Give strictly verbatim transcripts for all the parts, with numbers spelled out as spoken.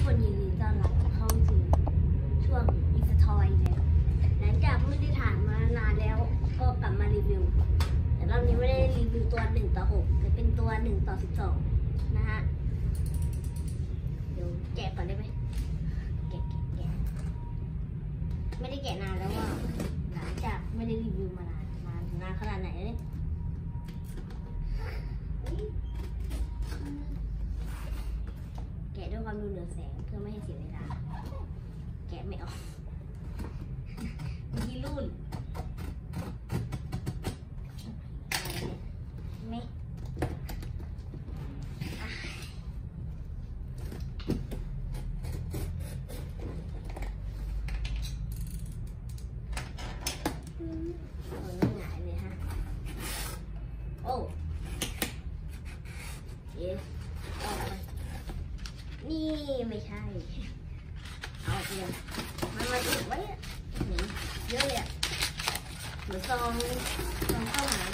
คนยินดีต้อนรับเข้าสู่ช่วงอีสทอยเลยหลังจากไม่ได้ถ่ายมานานแล้วก็กลับมารีวิวแต่รอบนี้ไม่ได้รีวิวตัวหนึ่งต่อหกแต่เป็นตัวหนึ่งต่อสิบสองนะฮะเดี๋ยวแกะก่อนได้ไหมแกะแกะแกะไม่ได้แกะนานแล้วว่าหลังจากไม่ได้รีวิวมานานนานนานขนาดไหนเลยแกะด้วยความดูเหนือแสงเพื่อไม่ให้เสียเวลาแกะไม่ออกยีรุ่นไม่หงายเลยฮะโอ้เย้ออกไปนี่ไม่ใช่เอาเพียงมันมาติดไว้หนีเยอะเลยเหมือนซองซองข้าวหลาม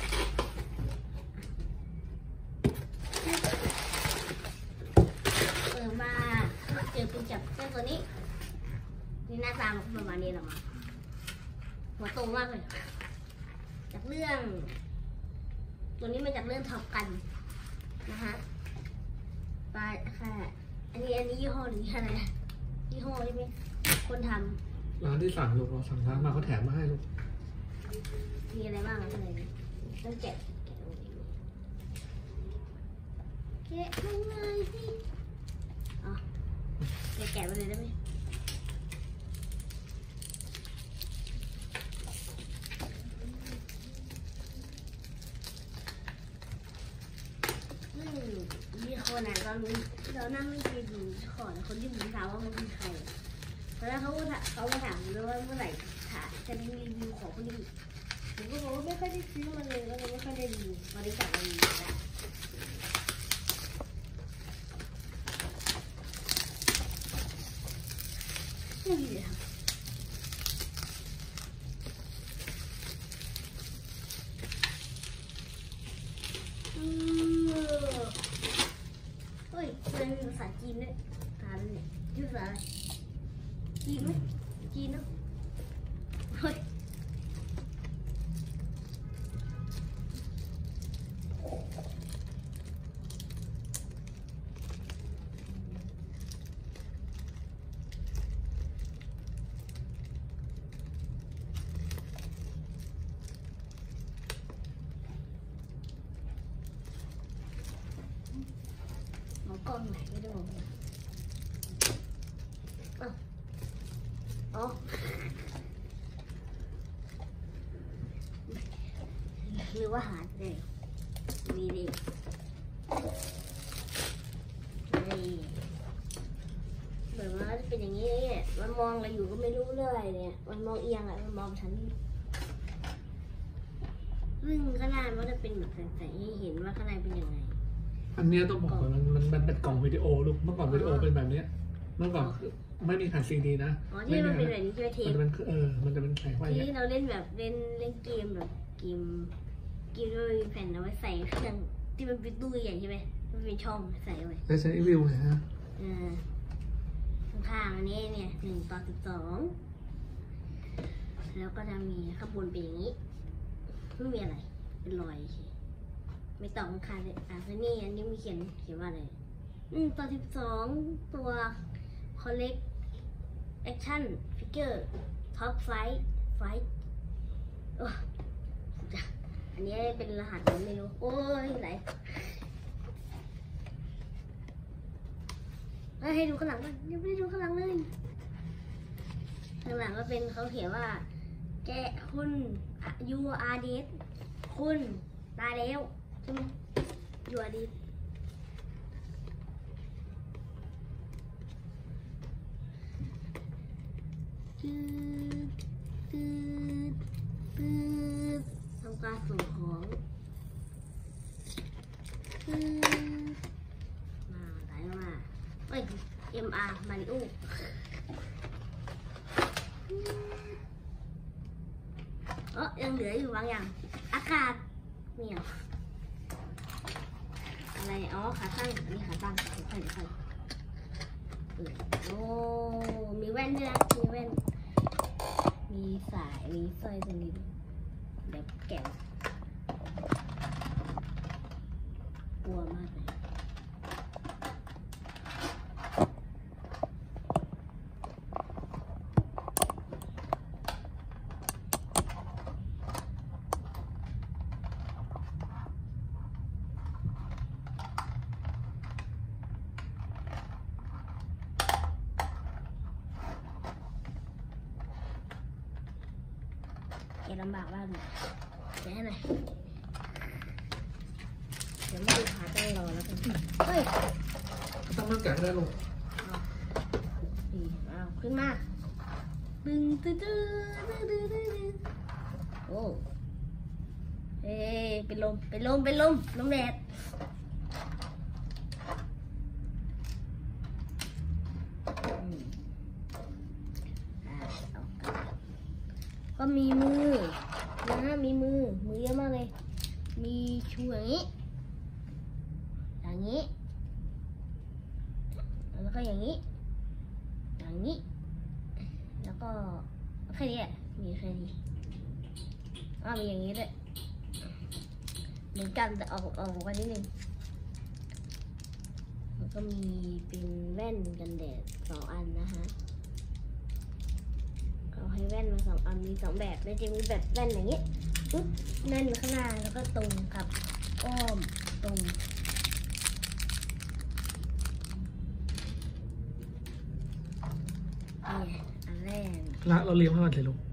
เปิดมาเจอคุณจับเจ้าตัวนี้นี่หน้าตามันประมาณนี้หรอมั้งหัวโตมากเลยจากเรื่องตัวนี้มาจากเรื่องท็อปกันนะฮะปลาค่ะอันนี้อันนี้ยี่ห้อหรืออะไรยี่ห้อใช่ไหมคนทำร้านที่สั่งลูกเราสั่งร้านมาเขาแถมมาให้ลูกมีอะไรบ้างอะไรต้องแกะแกะตรงนี้แกะข้างในสิอ๋อแกะแกะไปเลยได้ไหมมีคนอ่ะเรารู้เรานั่งไม่เคยดูขอคนที่ผมถามว่ามันเป็นใครตอนแรกเขาเขามาถามด้วยว่าเมื่อไหร่จะมีรีวิวของคนอื่นผมก็บอกว่าไม่ค่อยได้ซื้อมาเลยก็เลยไม่ค่อยได้รีวิวพอได้จับมารีวิวแล้วไม่ดีเลยครับเฮ้ยมันมีภาษาจีนด้วยภาษาเนี่ยชื่อภาษาอะไรจีนไหมจีนเนาะเฮ้ยมองกล้องไหนไม่ได้มองอ๋ออ๋อหรือว่าหาเลยมีดินี่เหมือนว่าจะเป็นอย่างนี้เนี่ยมันมองอะไรอยู่ก็ไม่รู้เรื่องอะไรเนี่ยมันมองเอียงอะมันมองฉันซึ่งข้างในมันจะเป็นแบบใสๆให้เห็นว่าข้างในเป็นยังไงอันนี้ต้องบอกว่ามันมันมันเป็นกล่องวิดีโอลูกเมื่อก่อนวิดีโอเป็นแบบนี้เมื่อก่อนไม่มีแผ่นซีดีนะอ๋อที่มันเป็นแบบนี้ใช่ไหมเทปมันเออมันจะเป็นแข็งไว้ที่เราเล่นแบบเล่นเล่นเกมแบบเกมเกมด้วยแผ่นเอาไว้ใส่เครื่องที่มันเป็นตู้ใหญ่ใช่ไหมมันเป็นช่องใส่ไว้แล้วใช้วิวนะฮะเออข้างๆอันนี้เนี่ยหนึ่งต่อสิบสองแล้วก็จะมีข้างบนเป็นอย่างนี้ไม่มีอะไรเป็นรอยไม่ต่อข้างๆเลยอ่ะแล้วนี่อันนี้มีเขียนเขียนว่าอะไรหนึ่งต่อสิบสองตัวคอลเลกแอคชั่นฟิกเกอร์ท็อปไฟท์ไฟท์อันนี้เป็นรหัสไม่รู้โอ้ยไหนให้ดูข้างหลังก่อนยังไม่ได้ดูข้างหลังเลยข้างหลังก็เป็นเขาเขียนว่าแกคุณยูอาร์ดีคุณตายแล้วใช่ไหมยูอาร์ดีตืดตืดตืดทำการส่งของตืดมาไหลมาเอ้ย เอ็ม อาร์ มาริโอเออยังเหลืออยู่บางอย่างอากาศเนี่ยอะไรอ๋อขาตั้งอันนี้ขาตั้งเดี๋ยวค่อยเดี๋ยวค่อยโอ้มีแว่นด้วยนะมีแว่นมีสายมีสร้อยตรงนี้เดี๋ยวแกะกลัวมากเลยแกลำบากมากเลยแกะหน่อยเดี๋ยวไม่ดูขาตั้งรอแล้วกันเฮ้ยต้องนั่งแกะให้ได้ลูกนี่เอาขึ้นมาตึงตึงตึงตึงตึงตึงตึงโอ้เอ้เป็นลมเป็นลมเป็นลมลมแดดก็มีมือนะมีมือมือเยอะมากเลยมีชูอย่างนี้อย่างนี้แล้วก็อย่างนี้อย่างนี้แล้วก็แค่นี้มีแค่นี้อ้าวมีอย่างนี้ด้วยเหมือนกันแต่ออกออกกันนิดนึงแล้วก็มีเป็นแว่นกันแดดสองอันนะฮะเอาให้แว่นมาสองอันมีสองแบบแล้วจะมีแบบแว่นอย่างนี้ปุ๊บแน่นข้างหน้าแล้วก็ตรงกับอ้อมตรงนี่อันแรกละเราเลี้ยงให้มันเลยลูก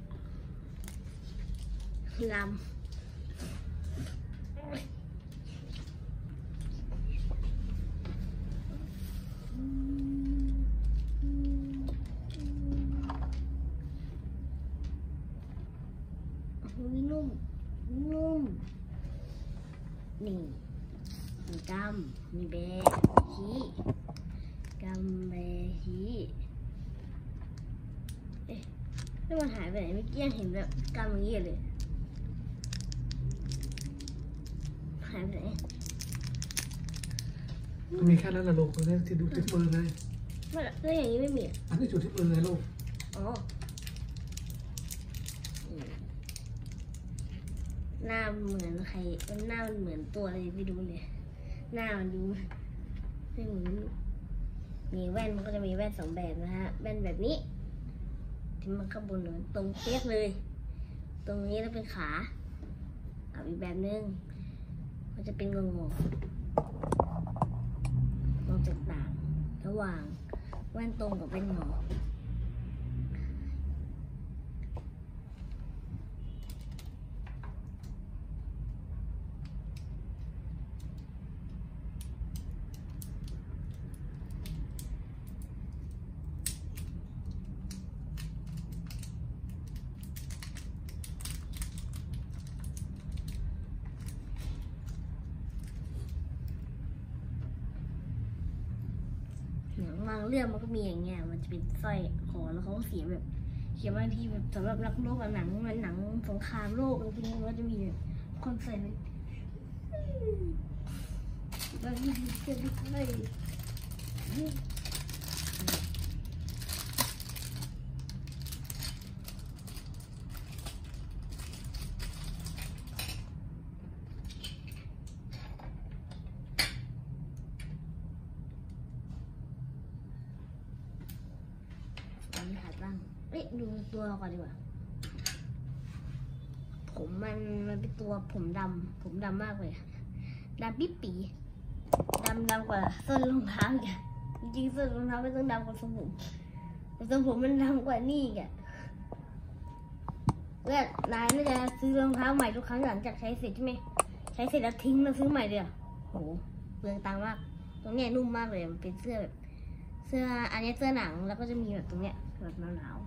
ลำอุ้ยนุ่มนุ่มนี่มีกำมีแบฮีกำแบฮีเอ๊ะแล้วมันหายไปไหนเมื่อกี้ยังเห็นแบบกำอย่างนี้เลยหายไปไหนมันมีแค่นั้นแหละลูกมันได้ที่ดูที่มือไงไม่แล้วอย่างนี้ไม่มีอ่ะอันนี้จุดที่มือไงลูกอ๋ออืมหน้าเหมือนใครหน้ามันเหมือนตัวอะไรไม่รู้เลยหน้ามันดูไม่เหมือนมีแว่นมันก็จะมีแว่นสองแบบนะฮะแว่นแบบนี้ที่มันข้างบนมันตรงเปียกเลย ตรงนี้แล้วเป็นขาเอาอีกแบบนึงมันจะเป็นงงงมองจากต่างระหว่างแว่นตรงกับแว่นงอหนังบางเรื่องมันก็มีอย่างเงี้ยมันจะเป็นสร้อยคอแล้วเขาก็เขียนแบบเขียนบางทีแบบสำหรับรักโลกกับหนังมันหนังสงครามโลกอะไรพวกนี้มันก็จะมีแบบคนใส่เลยบางทีจะไม่ใช่อันนี้ขาดบ้างเอ้ยดูตัวก่อนดีกว่าผมมันมันเป็นตัวผมดำผมดำมากเลยดำปิ๊บปีดำดำกว่าส้นรองเท้าอีกอะจริงๆส้นรองเท้าไม่ต้องดำกว่าทรงผมแต่ทรงผมมันดำกว่านี่อีกอะเพื่อนนายน่าจะซื้อรองเท้าใหม่ทุกครั้งหลังจากใช้เสร็จใช่ไหมใช้เสร็จแล้วทิ้งแล้วซื้อใหม่เลยอะโหเปลืองตังค์มากตรงเนี้ยนุ่มมากเลยมันเป็นเสื้อแบบเสื้ออันนี้เสื้อหนังแล้วก็จะมีแบบตรงเนี้ยแบบหนาว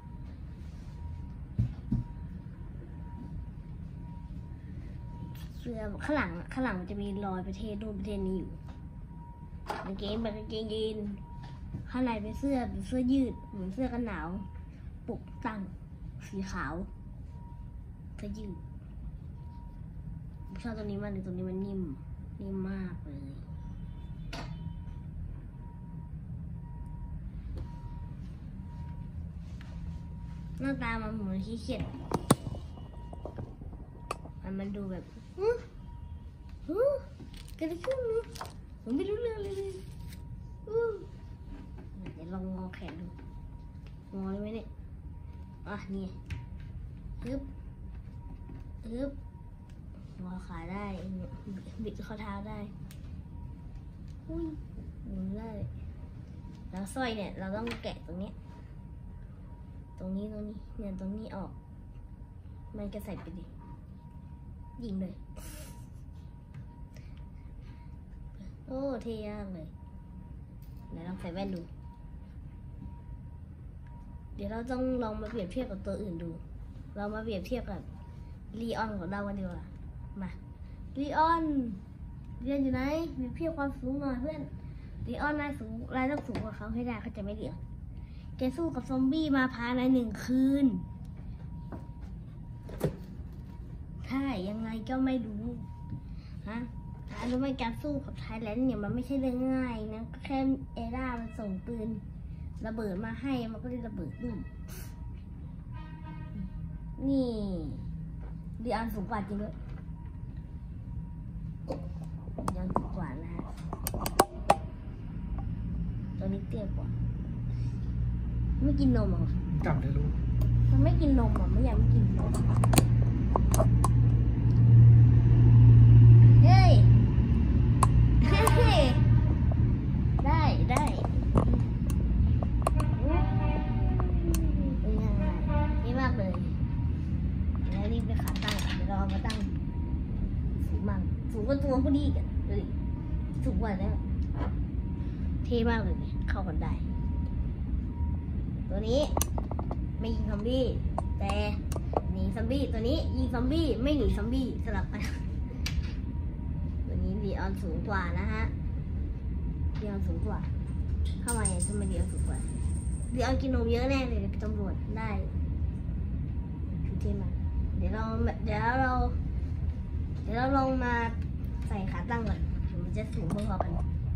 ๆเสื้อข้างหลังข้างหลังมันจะมีรอยประเทศนู่นประเทศนี้อยู่กางเกงแบบกางเกงยีนข้างในเป็นเสื้อเป็นเสื้อยืดเหมือนเสื้อกันหนาวปุกตั้งสีขาวเสื้อยืดชอบตัวนี้มากเลยตัวนี้มันนิ่มนิ่มมากเลยหน้าตามันเหมือนขี้เกียจมันมันดูแบบฮึฮึเกิดอะไรขึ้นผมไม่รู้เรื่องเลยอู้เดี๋ยวลองงอแขนดูงอได้ไหมเนี่ยอ่ะนี่ฮึบฮึบงอขาได้บิดข้อเท้าได้อุ้ยหมุนได้แล้วสร้อยเนี่ยเราต้องแกะตรงนี้ตรงนี้ตรงนี้เนี่ยตรงนี้ออกมันก็ใส่ไปดิยิงเลยโอ้เท่มากเลยเดี๋ยวลองใส่แว่นดูเดี๋ยวเราต้องลองมาเปรียบเทียบกับตัวอื่นดูเรามาเปรียบเทียบกับลีออนของเรากันดีกว่ามาลีออนเรียนอยู่ไหนเปรียบเทียบความสูงหน่อยเพื่อนลีออนนายสูงนายต้องสูงกว่าเขาให้ได้เขาจะไม่เดี่ยวแกสู้กับซอมบี้มาภายในหนึ่งคืนใช่ยังไงก็ไม่รู้ฮะรู้ไหมการสู้กับไทยแลนด์เนี่ยมันไม่ใช่เรื่องง่ายนะแค่เอร่ามันส่งปืนระเบิดมาให้มันก็เลยระเบิดดุ้มนี่ดีอันสูงกว่าจริงด้วยดีอันสูงกว่านะฮะตัวนี้เตี้ยกว่าไม่กินนมหรอกลับเลยลูกมันไม่กินนมอ่ะไม่อยากไม่กินนมเฮ้ยเฮ้ยได้ได้เป็นยังไงนี่มากเลยแล้วนี่เป็นขาตั้งเดี๋ยวเราเอามาตั้งสูงมากสูงกว่าตัวพอดีกันเลยสูงกว่าแล้วเท่มากเลยเข้ากันได้ตัวนี้ไม่ยิงซอมบี้แต่หนีซอมบี้ตัวนี้ยิงซอมบี้ไม่หนีซอมบี้สลับกันตัวนี้ดีออนสูงกว่านะฮะดีออนสูงกว่าเข้ามาอย่างทำไมดีออนสูงกว่าดีออนกินนมเยอะแน่เลยเป็นตำรวจได้คือเท่มากเดี๋ยวเราเดี๋ยวเราเดี๋ยวเราลองมาใส่ขาตั้งก่อนมันจะสูงพอๆกัน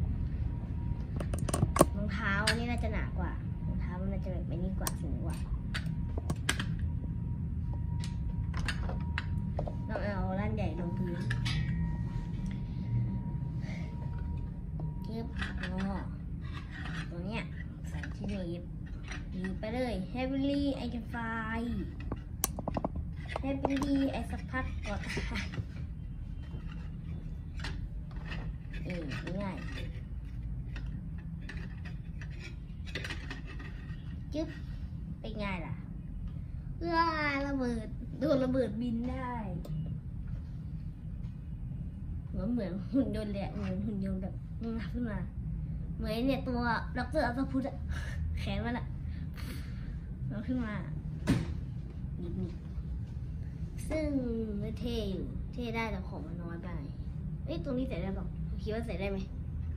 รองเท้าอันนี้น่าจะหนากว่ามันจะแบบไปนี่กว่าสูงกว่าต้องเอาร่างใหญ่ลงพื้นเก็บงอตัวเนี้ยใส่ที่หนีบหนีบไปเลย Heavily I can fly Heavily I สักพักกดเออง่ายจึ๊บเป็นไงล่ะเอื้อระเบิดโดนระเบิดบินได้เหมือนเหมือนหุ่นยนต์เลยเหมือนหุ่นยนต์แบบงับขึ้นมาเหมือนเนี่ยตัวด็อกเตอร์อัลตพุทธอะแขนมันอะมันขึ้นมานิดนิดซึ่งเท่อยู่เท่ได้แต่ของมันน้อยไปเอ้ยตรงนี้ใส่ได้หรอคิดว่าใส่ได้ไหม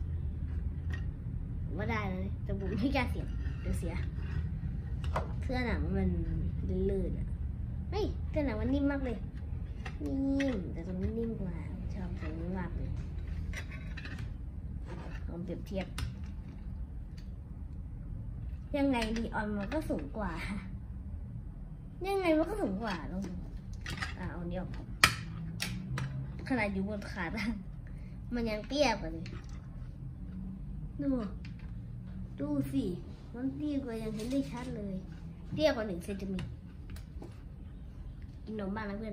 ว่าได้เลยแต่บุ๋มไม่กล้าเสียเดี๋ยวเสียเสื้อหนังมันลื่นๆอ่ะเฮ้ยเสื้อหนังมันนิ่มมากเลยนิ่มแต่ตรงนี้นิ่มกว่าชอบตรงนี้มากเลยลองเปรียบเทียบยังไงลีออนมันก็สูงกว่ายังไงมันก็สูงกว่าลองดูอ่าเอาเดียวขนาดอยู่บนขาตั้งมันยังเตี้ยกว่าเลยดูดูสิมันเตี้ยกว่ายังเห็นได้ชัดเลยเตี้ยกว่าหนึ่งเซนติเมตรกินนมบ้างนะเพื่อน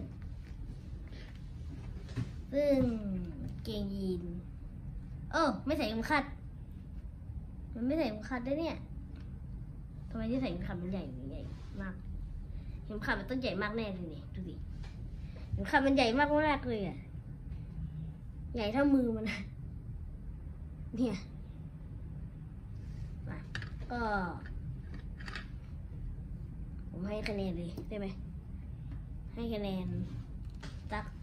ซึ่งเกงยีนเออไม่ใส่เข็มขัดมันไม่ใส่เข็มขัดได้เนี่ยทำไมที่ใส่เข็มขัดมันใหญ่ใหญ่มากเข็มขัดมันต้องใหญ่มากแน่เลยนี่ดูสิเข็มขัดมันใหญ่มากมากเลยอ่ะใหญ่เท่ามือมันเนี่ยก็ผมให้คะแนนเลยได้ไหมให้คะแนนสัก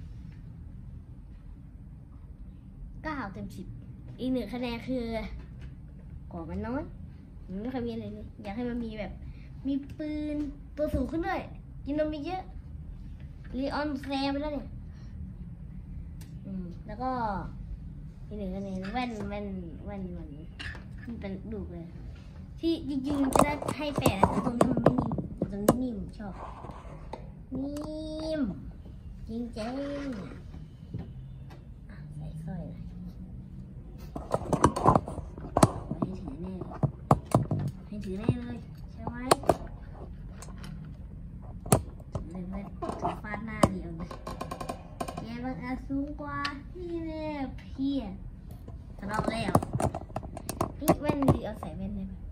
เก้าเต็มสิบอีกหนึ่งคะแนนคือของมันน้อยมันไม่เคยมีอะไรเลยอยากให้มันมีแบบมีปืนตัวสูงขึ้นด้วยกินนมมีเยอะลีออนแซมไปแล้วเนี่ยอืมแล้วก็อีกหนึ่งคะแนนแว่นแว่นแว่นมันมันเป็นดุเลยที่จริงๆจะได้ให้แปดแต่ตรงนี้มันไม่นิ่งตรงนี้นิ่มชอบนิ่มจริงจริงใส่สร้อยเลยให้ถือแน่เลยให้ถือแน่เลยใช่ไหมเลยไม่ถือฟาดหน้าเดียวเลยแกบังอาจสูงกว่านี่แน่เพี้ยทะเลาะแล้วนี่แว่นดีเอาใส่แว่นได้ไหม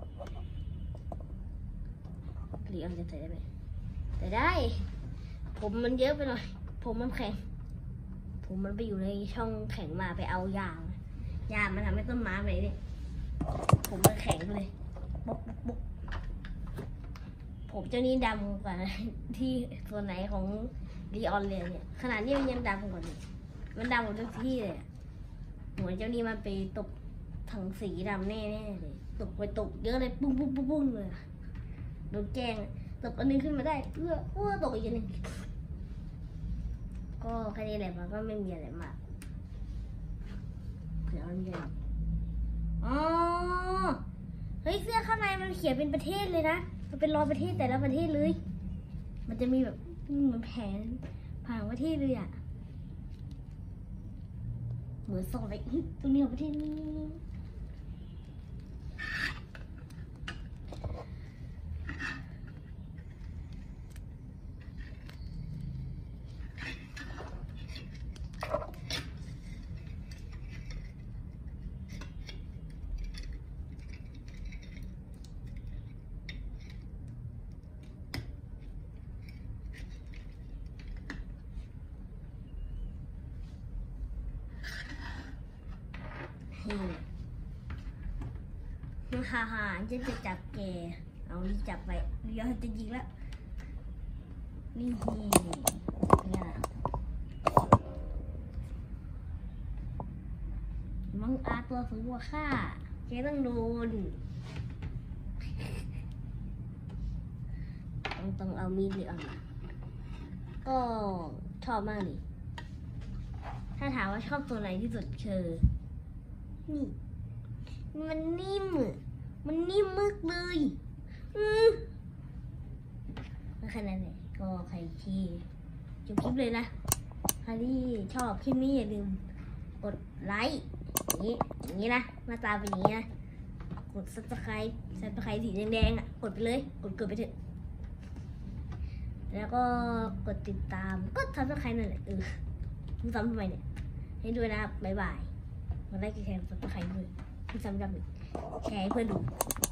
หรือเอาจะใส่ได้ไหมแต่ได้ผมมันเยอะไปหน่อยผมมันแข็งผมมันไปอยู่ในช่องแข็งมาไปเอายางยางมันทำให้ต้นไม้ไปเนี่ยผมมันแข็งเลยบุ๊กบุ๊กบุ๊กผมเจ้านี้ดำกว่าที่ส่วนไหนของดีออนเลยเนี่ยขนาดนี้มันยังดำกว่าเลยมันดำกว่าทุกที่เลยเหมือนเจ้านี้มันไปตกถังสีดำแน่ๆเลยตกไปตกเยอะเลยปุ้งปุ้งปุ้งปุ้งเลยโดนแกงตกอันนึงขึ้นมาได้เอื้อเอื้อตกอีกอันนึงก็แค่นี้แหละมันก็ไม่มีอะไรมากเผื่อมันเยอะอ๋อเฮ้ยเสื้อข้างในมันเขียนเป็นประเทศเลยนะมันเป็นรอยประเทศแต่ละประเทศเลยมันจะมีแบบเหมือนแผนผ่านประเทศเลยอ่ะเหมือนส่งไปตรงนี้ของประเทศนี้นี่ฮ่าฮ่าจะจะจับแกเอานี่จับไปเดี๋ยวจะยิงแล้วนี่เนี่ยมังอาตัวสูงกว่าข้าแกต้องโดนต้องต้องเอามีดหรือเอามาก็ชอบมากเลยถ้าถามว่าชอบตัวไหนที่สุดคือนี่มันนิ่มมันนิ่มมากเลยอือแล้วขนาดไหนก็ใครที่จบคลิปเลยนะใครที่ชอบคลิปนี้อย่าลืมกดไลค์อย่างนี้อย่างนี้นะหน้าตาเป็นอย่างนี้นะกด ซับสไครบ์ ซับสไครบ์ สีแดงๆอ่ะกดไปเลยกดกดไปเถอะแล้วก็กดติดตามก็ ซับสไครบ์ นั่นแหละเออคุณซ้ำทำไมเนี่ยให้ด้วยนะครับบ๊ายบายมาได้กี่แชร์ ซับสไครบ์ ด้วยคุณซ้ำจำอีกแชร์ให้เพื่อนดู